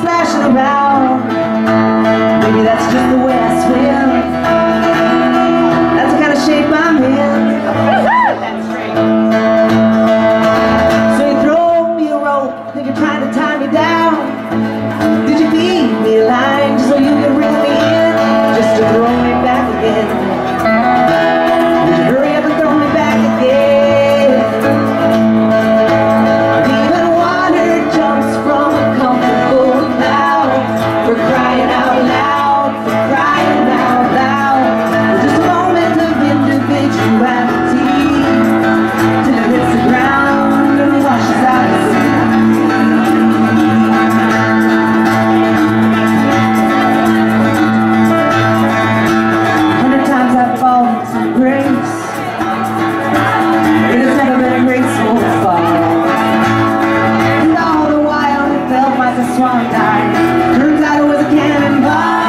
splashing around. Maybe that's just the way I swim. That's the kind of shape I'm in. That's great. So you throw me a rope, think you're trying to tie me down. Did you feed me a line just so you could reel me in, just to throw me back again? Did you hurry up and throw me back again? Even water jumps from a comfortable cloud. For crying out loud, for crying out loud. Just a moment of individuality till it hits the ground and washes out the sea. Swan died. Turns out it was a cannonball.